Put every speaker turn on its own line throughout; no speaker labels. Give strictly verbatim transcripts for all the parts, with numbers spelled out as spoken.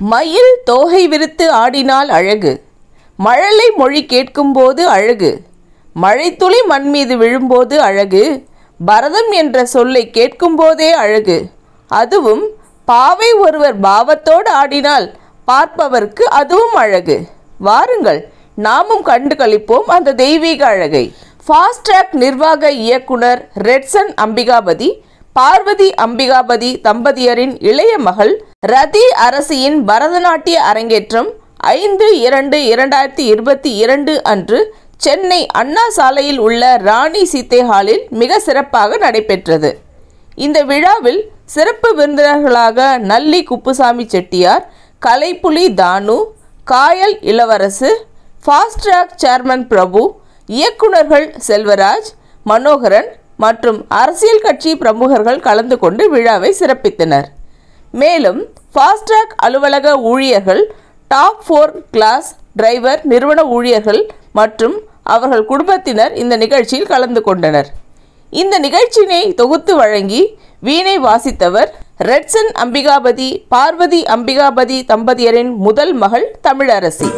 மயில் தோகை விரித்து ஆடினால் அழகு, மழலை மொழி கேட்கும்போது அழகு, மழைத்துளி மண் மீது விழும்போது அழகு, பரதம் என்ற சொல்லை கேட்கும்போதே அழகு, அதுவும் பாவை ஒருவர் பாவத்தோடு ஆடினால் பார்ப்பவர்க்கு அதுவும் அழகு. வாருங்கள், நாமும் கண்டு களிப்போம் அந்த தெய்வீக அழகை. ஃபாஸ்ட்ராக் நிர்வாக இயக்குனர் ரெட்சன் அம்பிகாபதி, பார்வதி அம்பிகாபதி தம்பதியரின் இளைய மகள் ரதி அரசியின் பரதநாட்டிய அரங்கேற்றம் ஐந்து இரண்டு இரண்டாயிரத்தி இருபத்தி இரண்டு அன்று சென்னை அண்ணா சாலையில் உள்ள ராணி சீதே ஹாலில் மிக சிறப்பாக நடைபெற்றது. இந்த விழாவில் சிறப்பு விருந்தினர்களாக நல்லி குப்புசாமி செட்டியார், கலைப்புலி தானு, காயல் இளவரசு, ஃபாஸ்ட்ராக் சேர்மன் பிரபு, இயக்குநர்கள் செல்வராஜ், மனோகரன் மற்றும் அரசியல் கட்சி பிரமுகர்கள் கலந்து கொண்டு விழாவை சிறப்பித்தனர். மேலும் ஃபாஸ்ட்ராக் அலுவலக ஊழியர்கள், டாப் ஃபோர் கிளாஸ் டிரைவர் நிறுவன ஊழியர்கள் மற்றும் அவர்கள் குடும்பத்தினர் இந்த நிகழ்ச்சியில் கலந்து கொண்டனர். இந்த நிகழ்ச்சியினை தொகுத்து வழங்கி வீணை வாசித்தவர் ரெட்சன் அம்பிகாபதி, பார்வதி அம்பிகாபதி தம்பதியரின் முதல் மகள் தமிழரசி.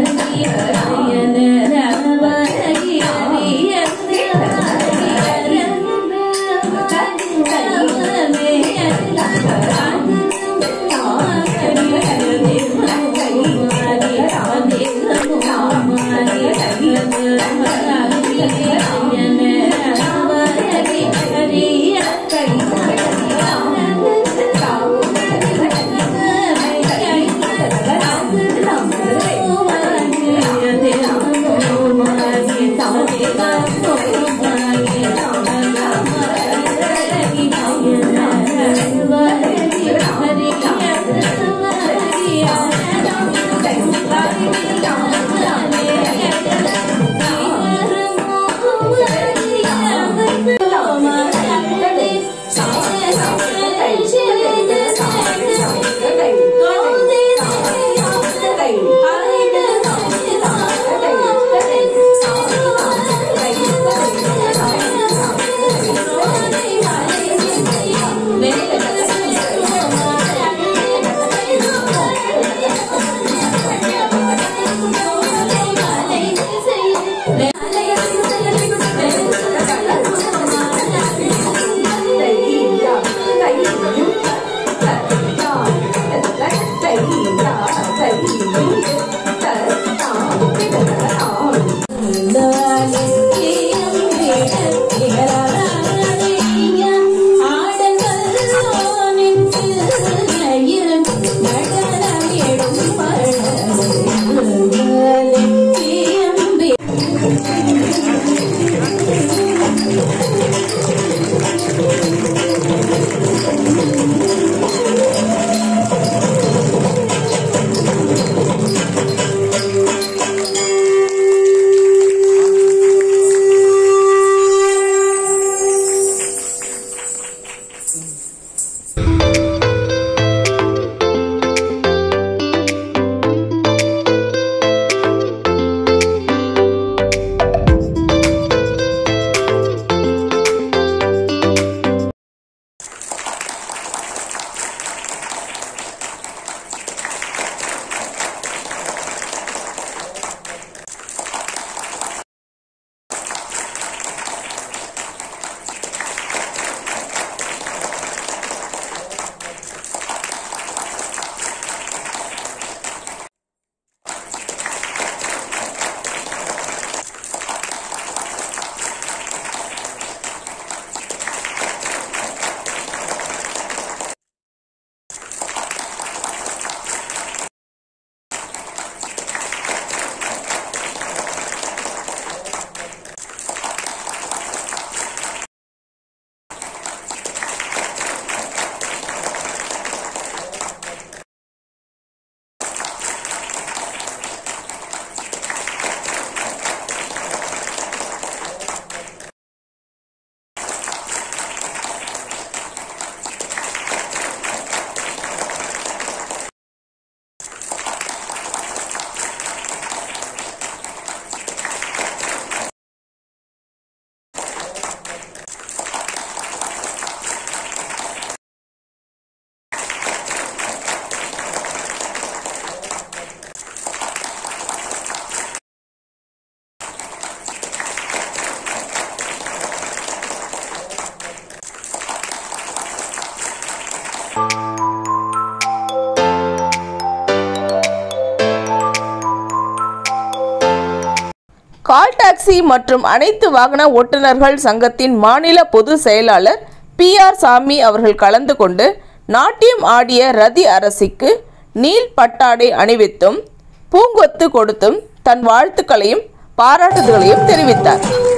Yeah.
ஆர்டிசி மற்றும் அனைத்து வாகன ஓட்டுநர்கள் சங்கத்தின் மாநில பொதுச் செயலாளர் பி ஆர் சாமி அவர்கள் கலந்து கொண்டு நாட்டியம் ஆடிய ரதி அரசிக்கு நீல் பட்டாடை அணிவித்தும் பூங்கொத்து கொடுத்தும் தன் வாழ்த்துக்களையும் பாராட்டுதல்களையும் தெரிவித்தார்.